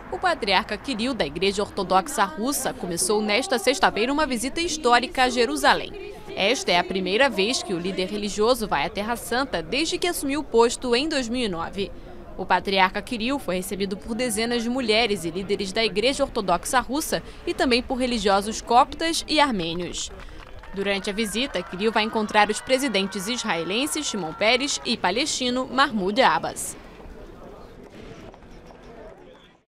O patriarca Kiril, da Igreja Ortodoxa Russa, começou nesta sexta-feira uma visita histórica a Jerusalém. Esta é a primeira vez que o líder religioso vai à Terra Santa desde que assumiu o posto em 2009. O patriarca Kiril foi recebido por dezenas de mulheres e líderes da Igreja Ortodoxa Russa e também por religiosos coptas e armênios. Durante a visita, Kiril vai encontrar os presidentes israelenses Shimon Peres e palestino Mahmoud Abbas.